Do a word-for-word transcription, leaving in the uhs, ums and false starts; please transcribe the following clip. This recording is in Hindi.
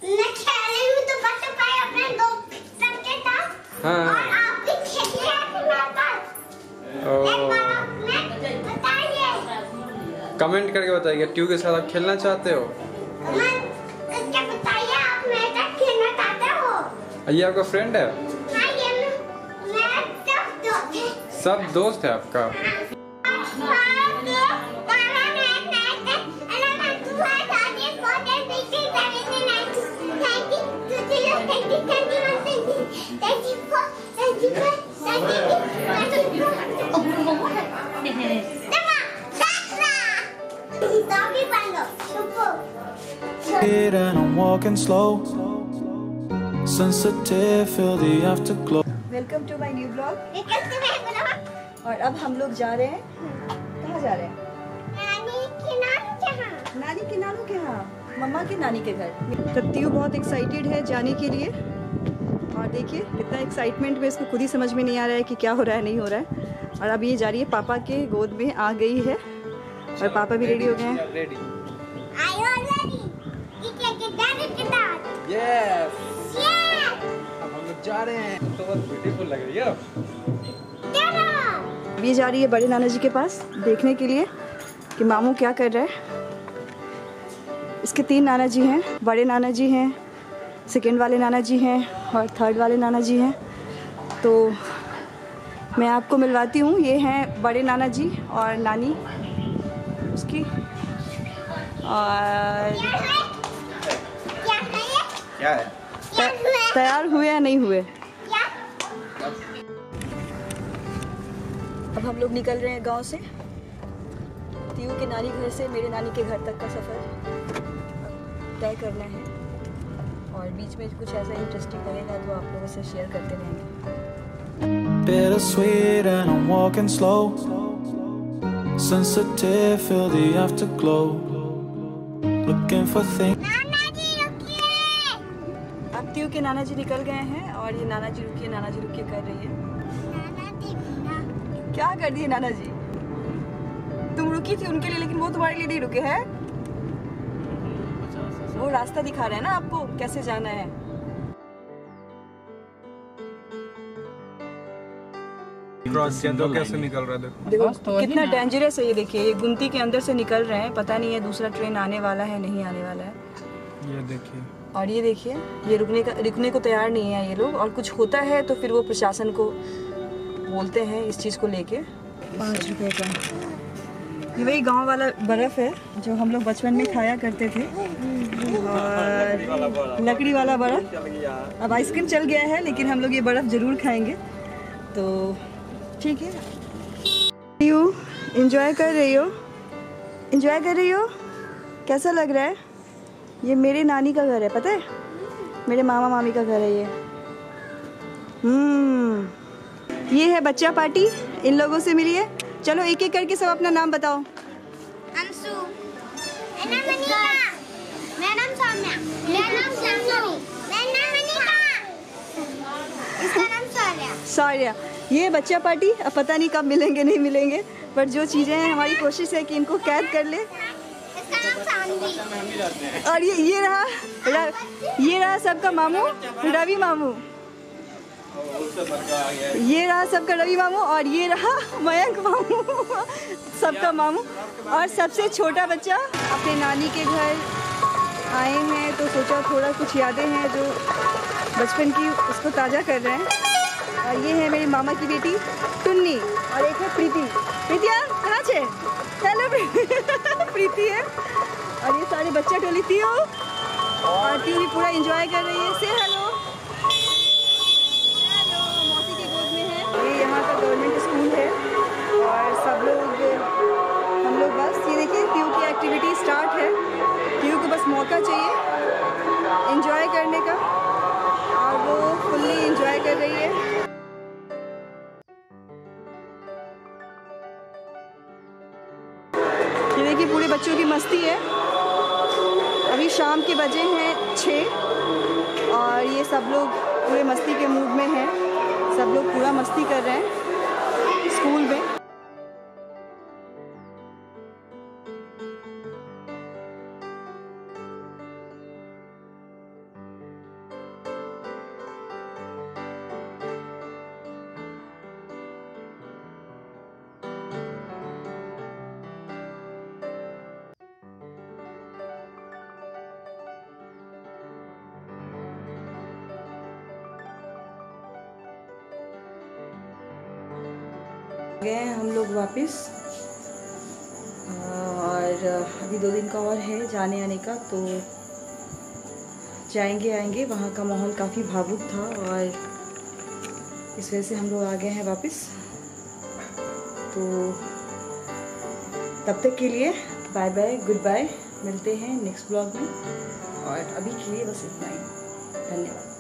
मैं खेलने में तो बच पाए अपने दोस्त सबके साथ। हाँ। और आप भी खेलिए अपने साथ। एक बार आपने बताइए। कमेंट करके बताइए ट्यू के साथ आप खेलना चाहते हो? मैं इसके बताइए आप मेरे साथ खेलना चाहते हो? ये आपका फ्रेंड है? हाँ, ये मेरा सब दोस्त है। सब दोस्त है आपका? And I'm walking slow, sensitive, feel the afterglow. Welcome to my new blog. और अब हम लोग जा रहे हैं, कहाँ जा रहे हैं? नानी की नानी के यहाँ। नानी के नानू के यहाँ, मम्मा के नानी के घर। तो त्यू बहुत एक्साइटेड है जाने के लिए और देखिए कितना एक्साइटमेंट में इसको खुद ही समझ में नहीं आ रहा है कि क्या हो रहा है नहीं हो रहा है। और अब ये जा रही है पापा के गोद में आ गई है और पापा भी रेडी हो गए हैं। रेडी। Yes. Yes. अब हम लोग जा रहे हैं। तो बहुत ब्यूटीफुल लग रही है। अब ये जा रही है बड़े नाना जी के पास देखने के लिए कि मामू क्या कर रहा है। इसके तीन नाना जी हैं, बड़े नाना जी हैं, सेकेंड वाले नाना जी हैं और थर्ड वाले नाना जी हैं। तो मैं आपको मिलवाती हूँ, ये हैं बड़े नाना जी और नानी उसकी। और क्या है? तैयार हुए या नहीं हुए? अब हम लोग निकल रहे हैं गांव से। त्यू के नानी घर से मेरे नानी के घर तक का सफ़र तय करना है और बीच में कुछ ऐसा इंटरेस्टिंग लगेगा तो आप लोगों से शेयर करते रहेंगे। Bittersweet and I'm walking slow, sensitive, feel the afterglow, looking for things. अब त्यू के नाना जी निकल गए हैं और ये नाना जी रुकिए नाना जी रुकिए कर रही है। क्या कर दिए नाना जी? तुम रुकी थी उनके लिए लेकिन वो तुम्हारे लिए नहीं रुके हैं। वो रास्ता दिखा रहे हैं ना आपको कैसे जाना है। क्रॉस के अंदर कैसे निकल रहा है? देखो तो कितना डेंजरस है ये। देखिए ये गुमती के अंदर से निकल रहे हैं, पता नहीं है दूसरा ट्रेन आने वाला है नहीं आने वाला है। ये देखिए। और ये देखिए ये रुकने का रुकने को तैयार नहीं है ये लोग। और कुछ होता है तो फिर वो प्रशासन को बोलते हैं इस चीज़ को लेके। पाँच रुपए का ये वही गांव वाला बर्फ़ है जो हम लोग बचपन में खाया करते थे। और लकड़ी वाला बर्फ़। अब आइसक्रीम चल गया है लेकिन हम लोग ये बर्फ़ ज़रूर खाएंगे। तो ठीक है। यू एंजॉय कर रही हो? एंजॉय कर रही हो? कैसा लग रहा है? ये मेरे नानी का घर है, पता है? मेरे मामा मामी का घर है ये। हम्म ये है बच्चा पार्टी। इन लोगों से मिलिए। चलो एक एक करके सब अपना नाम बताओ। अंशु, मेरा नाम मनीषा, मेरा नाम सौम्या, मेरा नाम शांभवी, मेरा नाम मनीषा, इसका नाम सौर्या। सौर्या। ये बच्चा पार्टी। अब पता नहीं कब मिलेंगे नहीं मिलेंगे पर जो चीज़ें हैं हमारी कोशिश है कि इनको कैद कर ले। इसका नाम शांभवी। और ये ये रहा र, ये रहा सबका मामू रवि मामू। ये रहा सबका रवि मामू और ये रहा मयंक मामू सबका मामू। और सबसे छोटा बच्चा अपने नानी के घर आए हैं तो सोचा थोड़ा कुछ यादें हैं जो बचपन की उसको ताज़ा कर रहे हैं। और ये है मेरी मामा की बेटी टुन्नी और एक है प्रीति। प्रीतिया कहाँ छे? हेलो प्रीति है। और ये सारे बच्चा टोली थी हो और टी भी पूरा एंजॉय कर रही है। से हेलो हेलो मौसी के गोद में है। ये यहाँ का गवर्नमेंट स्कूल है और सब लोग हम लोग बस ये देखिए ट्यू की एक्टिविटी स्टार्ट है। ट्यू को बस मौका चाहिए एंजॉय करने का और वो फुल्ली एंजॉय कर रही है। ये देखिए पूरे बच्चों की मस्ती है। अभी शाम के बजे हैं छः और ये सब लोग पूरे मस्ती के मूड में हैं। सब लोग पूरा मस्ती कर रहे हैं स्कूल में। गए हैं हम लोग वापस, और अभी दो दिन का और है जाने आने का, तो जाएंगे आएंगे। वहाँ का माहौल काफ़ी भावुक था और इस वजह से हम लोग आ गए हैं वापस। तो तब तक के लिए बाय बाय, गुड बाय, मिलते हैं नेक्स्ट ब्लॉग में, और अभी के लिए बस इतना ही। धन्यवाद।